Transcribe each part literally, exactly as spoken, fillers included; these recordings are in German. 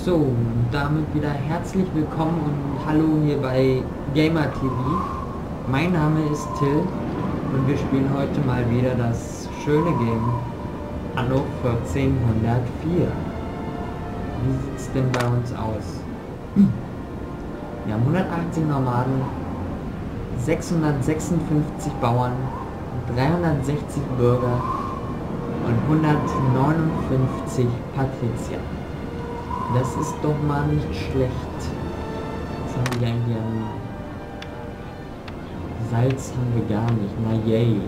So, damit wieder herzlich willkommen und hallo hier bei Gamer T V. Mein Name ist Till und wir spielen heute mal wieder das schöne Game Anno vierzehnhundertvier. Wie sieht es denn bei uns aus? Wir haben hundertachtzig Nomaden, sechshundertsechsundfünfzig Bauern, dreihundertsechzig Bürger und hundertneunundfünfzig Patrizier. Das ist doch mal nicht schlecht. Was haben wir hier? Salz haben wir gar nicht. Na yay.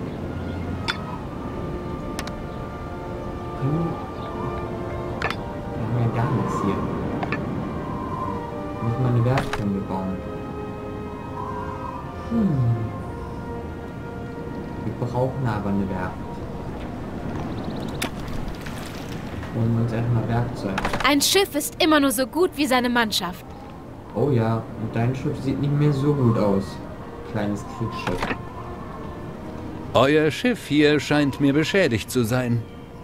Hm. Wir haben ja gar nichts hier. Nicht mal eine Werft können wir bauen. Hm. Wir brauchen aber eine Werft. Holen wir uns erstmal Werkzeug. Ein Schiff ist immer nur so gut wie seine Mannschaft. Oh ja, und dein Schiff sieht nicht mehr so gut aus. Kleines Kriegsschiff. Euer Schiff hier scheint mir beschädigt zu sein.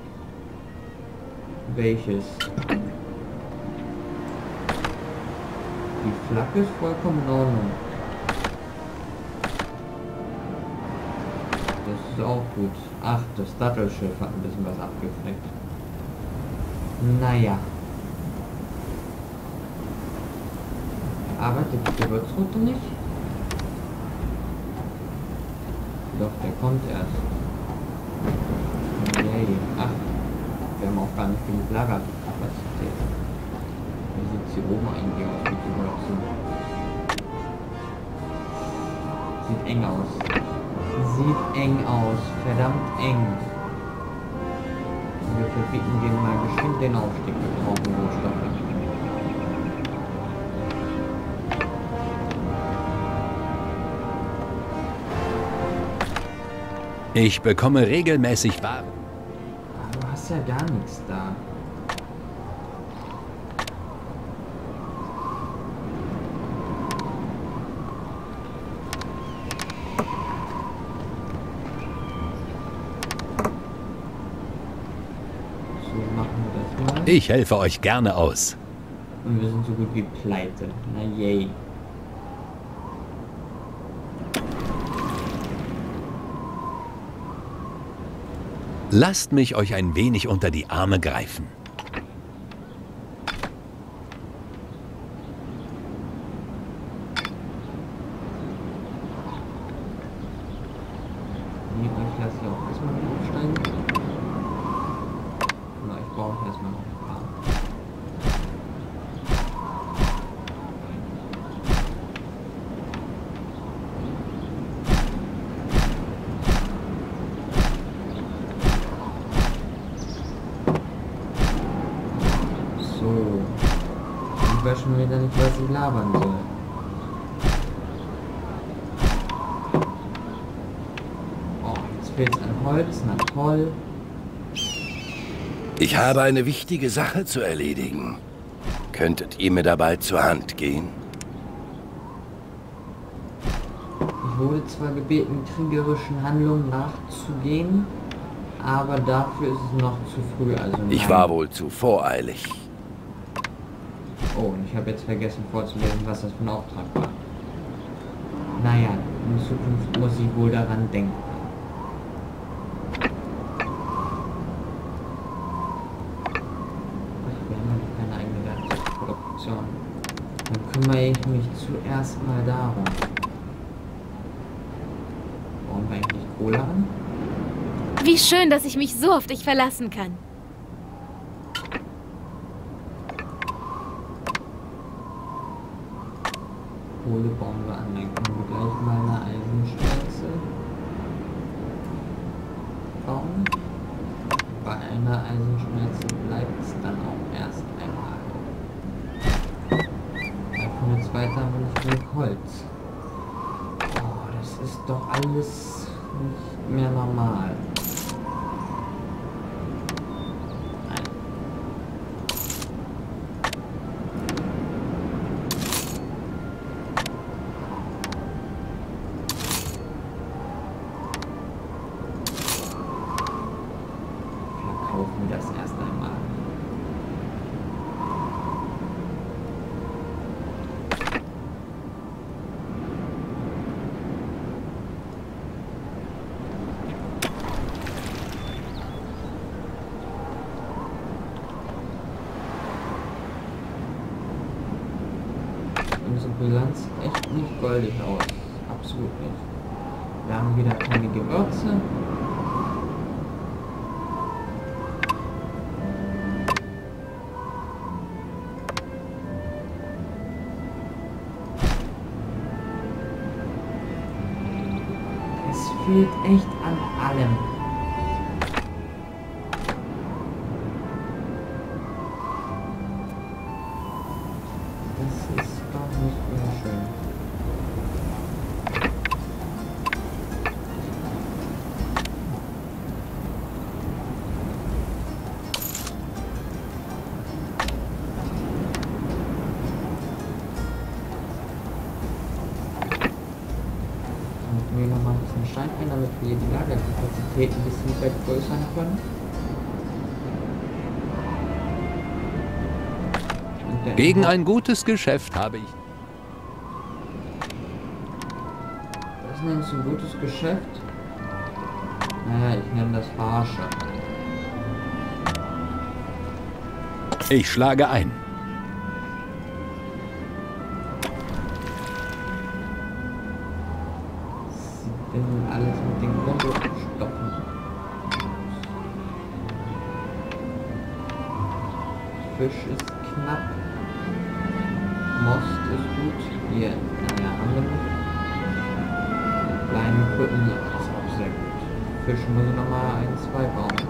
Welches? Die Flagge ist vollkommen in Ordnung. Das ist auch gut. Ach, das Dattelschiff hat ein bisschen was abgefleckt. Naja. Arbeitet die Gewürzroute nicht? Doch, der kommt erst. Yay. Ach, wir haben auch gar nicht genug Lagerkapazität. Wie sieht es hier oben eigentlich aus mit den Gewürzen? Sieht eng aus. Sieht eng aus. Verdammt eng. Wir verbieten den mal geschwind den Aufstieg. Wir brauchen Rohstoffe. Ich bekomme regelmäßig Waren. Ah, du hast ja gar nichts da. Ich helfe euch gerne aus. Und wir sind so gut wie pleite. Na yay. Lasst mich euch ein wenig unter die Arme greifen. Nee, ich lasse hier auch erstmal aufsteigen. Na, ich brauche erstmal noch ein paar. So. Ich weiß schon wieder nicht, was ich labern soll. Oh, jetzt fehlt es an Holz, na toll. Ich habe eine wichtige Sache zu erledigen. Könntet ihr mir dabei zur Hand gehen? Ich wurde zwar gebeten, kriegerischen Handlungen nachzugehen, aber dafür ist es noch zu früh. Also nein. Ich war wohl zu voreilig. Oh, und ich habe jetzt vergessen vorzulesen, was das für ein Auftrag war. Naja, in Zukunft muss ich wohl daran denken. Wir haben ja noch keine eigene Werkzeugproduktion. Dann kümmere ich mich zuerst mal darum. Brauchen wir eigentlich Kohle an? Wie schön, dass ich mich so auf dich verlassen kann. Kohle bauen wir an, dann können wir gleich mal eine Eisenschmelze bauen. Bei einer Eisenschmelze bleibt es dann auch erst einmal. Von der zweiten haben wir nicht genug Holz. Oh, das ist doch alles nicht mehr normal. kaufen wir das erst einmal. Die Bilanz sieht echt nicht goldig aus. Absolut nicht. Wir haben wieder keine Gewürze. Es fehlt echt an allem. Das ist doch nicht mehr schön. Noch mal ein bisschen Stein ein, damit wir die Lagerkapazität ein bisschen vergrößern können. Gegen ein gutes Geschäft habe ich... Das nennst du ein gutes Geschäft? Naja, ich nenne das Harsche. Ich schlage ein. Alles mit den Grundstoffen. Fisch ist knapp. Most ist gut. Hier, naja, haben wir noch. Kleine Kutten ist auch sehr gut. Fisch muss ich nochmal ein, zwei bauen.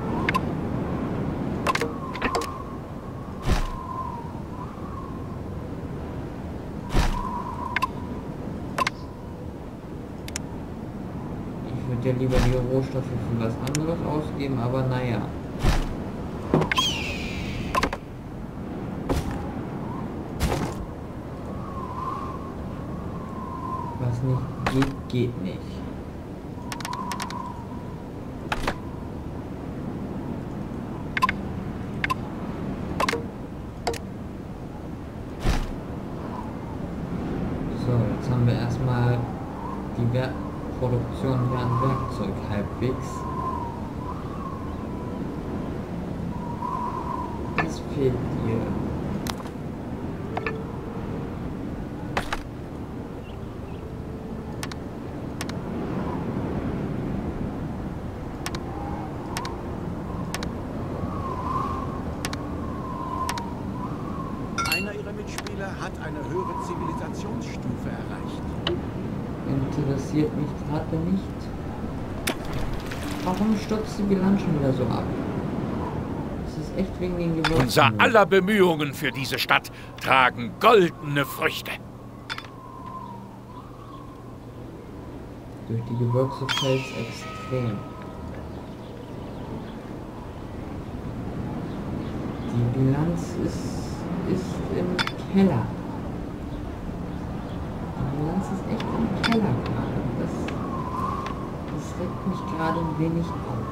Ja, lieber die Rohstoffe für was anderes ausgeben, aber naja. Was nicht geht, geht nicht. So, jetzt haben wir erstmal die Wert Produktion hier an Werkzeug halbwegs. Was fehlt dir? Einer ihrer Mitspieler hat eine höhere Zivilisationsstufe erreicht. Interessiert mich gerade nicht. Warum stürzt die Bilanz schon wieder so ab? Das ist echt wegen den Gewürzen. Unser aller Bemühungen für diese Stadt tragen goldene Früchte. Durch die Gewürze fällt es extrem. Die Bilanz ist, ist im Keller. Die Bilanz ist echt im Keller gerade. Das, das regt mich gerade ein wenig auf.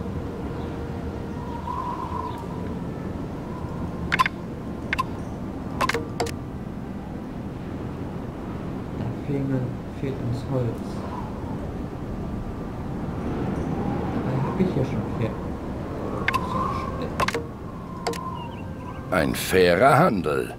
Da fehlen, fehlt uns Holz. Dabei habe ich ja schon vier. Ein fairer Handel.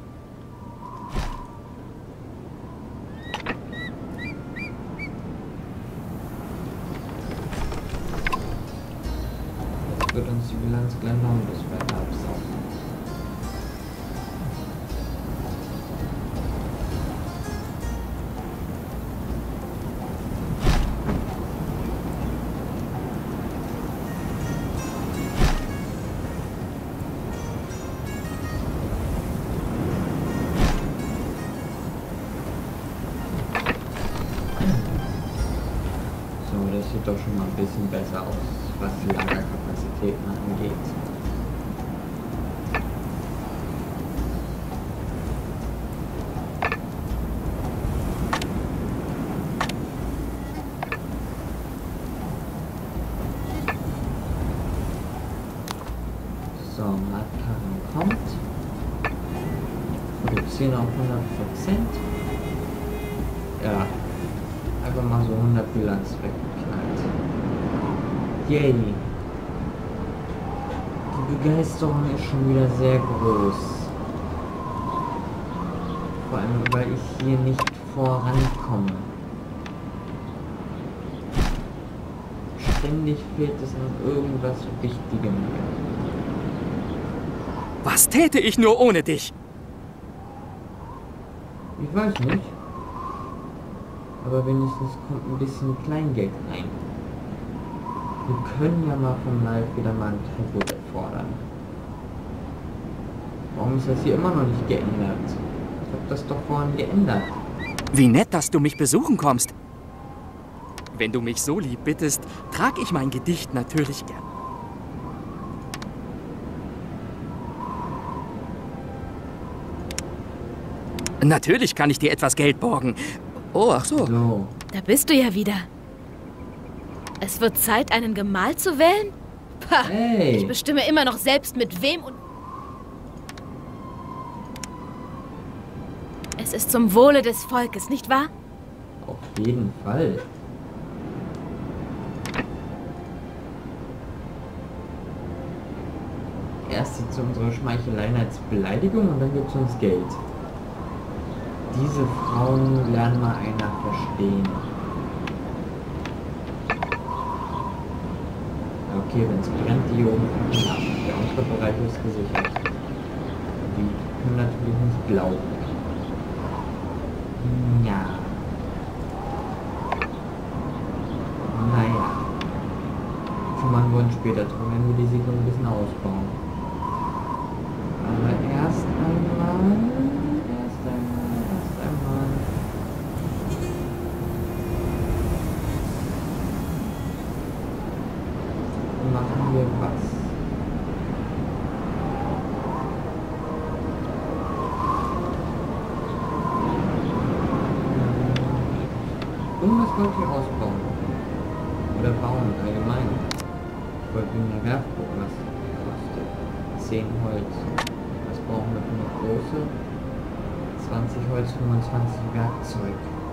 Jetzt wird uns die Bilanz gleich noch ein bisschen weiter absaugen. Das sieht doch schon mal ein bisschen besser aus, was die Lagerkapazitäten angeht. So, Marktkarren kommt. Produzieren auf hundert Prozent. Ja, einfach mal so hundert Bilanz weg. Yay. Die Begeisterung ist schon wieder sehr groß. Vor allem, weil ich hier nicht vorankomme. Ständig fehlt es an irgendwas Wichtigem. Was täte ich nur ohne dich? Ich weiß nicht. Aber wenigstens kommt ein bisschen Kleingeld rein. Wir können ja mal vom Live wieder mal ein Tribut fordern. Warum ist das hier immer noch nicht geändert? Ich hab das doch vorhin geändert. Wie nett, dass du mich besuchen kommst. Wenn du mich so lieb bittest, trage ich mein Gedicht natürlich gern. Natürlich kann ich dir etwas Geld borgen. Oh, ach so. So. Da bist du ja wieder. Es wird Zeit, einen Gemahl zu wählen? Pah, Hey. ich bestimme immer noch selbst mit wem und... Es ist zum Wohle des Volkes, nicht wahr? Auf jeden Fall. Erst sieht es unsere Schmeicheleien als Beleidigung und dann gibt es uns Geld. Diese Frauen lernen mal einer verstehen. Okay, wenn es brennt, die oben ab. Der untere Bereich ist gesichert. Die können natürlich nicht glauben. Ja. Naja. Kümmern wir uns später drum, wenn wir die Siedlung ein bisschen ausbauen. Aber erst einmal... Erst einmal... Erst einmal... Machen wir was? Irgendwas wollte ich ausbauen. Oder bauen, allgemein. Ich wollte in der Werft gucken, was das kostet. zehn Holz. Was brauchen wir für eine große? zwanzig Holz, fünfundzwanzig Werkzeug.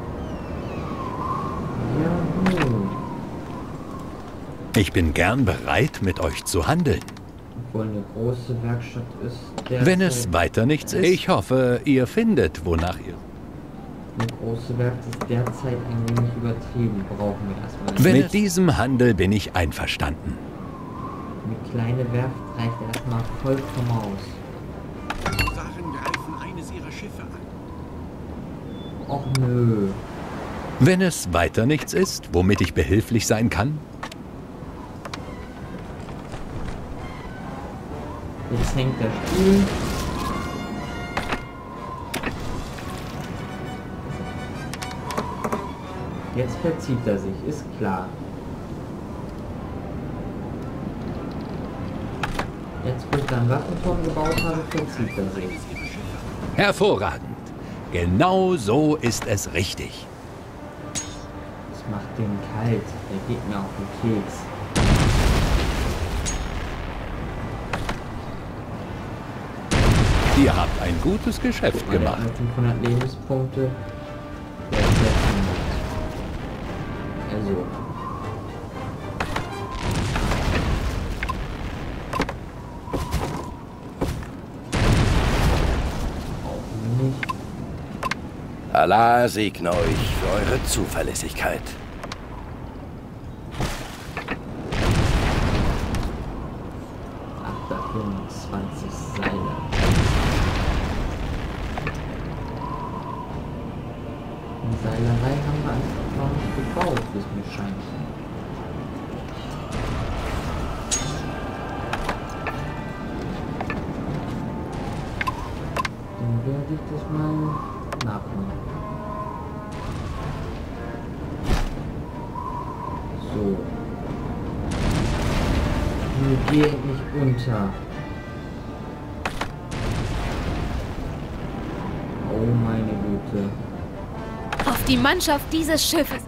Juhu. Ich bin gern bereit, mit euch zu handeln. Obwohl eine große Werkstatt ist. Derzeit Wenn es weiter nichts ist. Ich hoffe, ihr findet, wonach ihr... Eine große Werkstatt ist derzeit ein wenig übertrieben. Brauchen wir erstmal. Mit diesem Handel bin ich einverstanden. Eine kleine Werft reicht erstmal vollkommen aus. Waren greifen eines ihrer Schiffe an. Och nö. Wenn es weiter nichts ist, womit ich behilflich sein kann? Jetzt hängt der Stuhl. Jetzt verzieht er sich, ist klar. Jetzt, wo ich dann Waffenturm gebaut habe, verzieht er sich. Hervorragend. Genau so ist es richtig. Das macht den kalt. Der geht mir auf den Keks. Ihr habt ein gutes Geschäft Weil der gemacht. hat fünfhundert Lebenspunkte. Der ist jetzt nicht. Also. Auch nicht. Allah segne euch für eure Zuverlässigkeit. achthundertfünfundzwanzig Seile. Eine Seilerei haben wir einfach noch nicht gebaut, wie es mir scheint. Dann werde ich das mal nachholen. So. Nun geh nicht unter. Oh meine Güte. Auf die Mannschaft dieses Schiffes.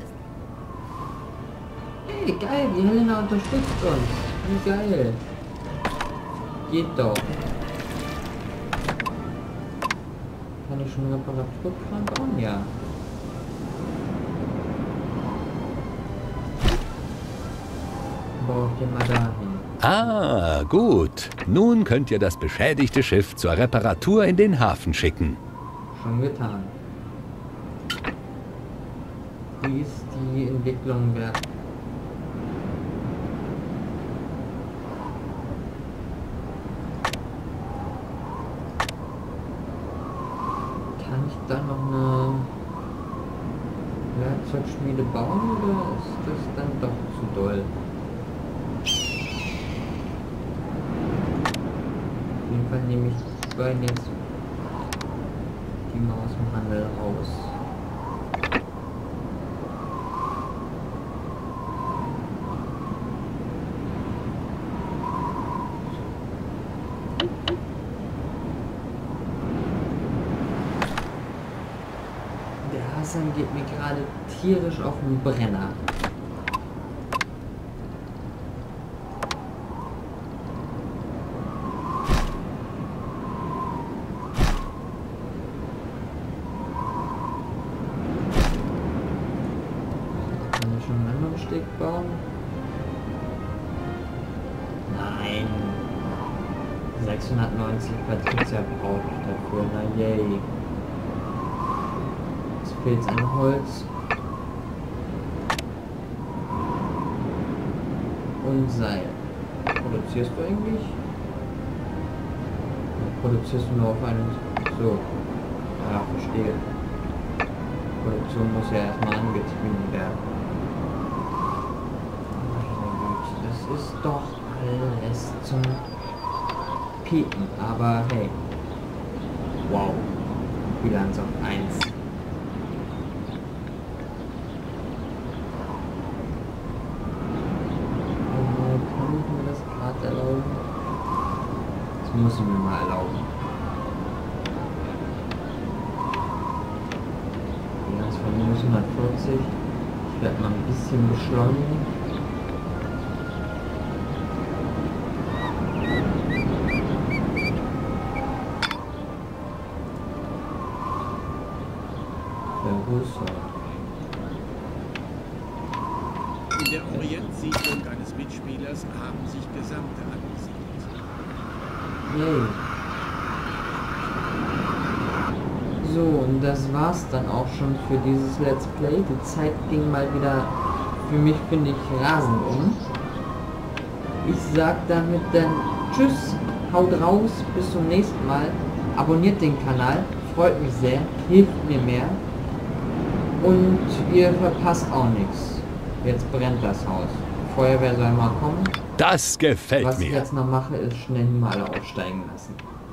Hey, geil, die Helena unterstützt uns. Wie geil. Geht doch. Kann ich schon Reparaturkram bauen? Ja. Baue ich den mal dahin. Ah, gut. Nun könnt ihr das beschädigte Schiff zur Reparatur in den Hafen schicken. Schon getan. Wie ist die Entwicklung wert? Kann ich da noch eine Werkzeugschmiede bauen oder ist das dann doch zu doll? Auf jeden Fall nehme ich die beiden jetzt die mal aus dem Handel raus. Der Hassan geht mir gerade tierisch auf den Brenner. Bauen? Nein. sechshundertneunzig Patrizia brauche ich dafür. Na yay. Es fehlt an Holz. Und Seil. Produzierst du eigentlich? Produzierst du nur auf einen... So. Ja, verstehe. Produktion muss ja erstmal angetrieben werden. Ist doch alles zum Piepen, aber hey. Wow. Bilanz auf eins. Äh, kann ich mir das gerade erlauben? Das muss ich mir mal erlauben. Bilanz von minus hundertvierzig. Ich werde mal ein bisschen beschleunigen. In der Orientsiedlung eines Mitspielers haben sich Gesamte angesiedelt. Yay. So, und das war's dann auch schon für dieses Let's Play. Die Zeit ging mal wieder für mich, finde ich, rasend um. Ich sag damit dann tschüss, haut raus, bis zum nächsten Mal. Abonniert den Kanal, freut mich sehr, hilft mir mehr. Und ihr verpasst auch nichts. Jetzt brennt das Haus. Feuerwehr soll mal kommen. Das gefällt Was mir. ich jetzt noch mache, ist schnell mal alle aussteigen lassen.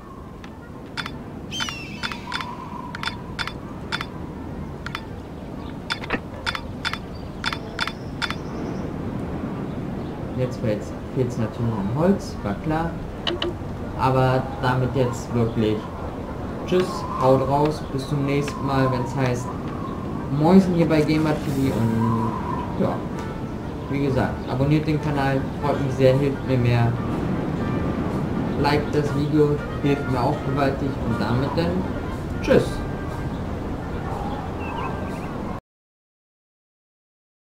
Jetzt fehlt es natürlich am Holz, war klar. Aber damit jetzt wirklich tschüss, haut raus, bis zum nächsten Mal, wenn es heißt Mäusen hier bei Gamer T V und ja, wie gesagt, abonniert den Kanal, freut mich sehr, hilft mir mehr. Liked das Video, hilft mir auch gewaltig und damit dann tschüss.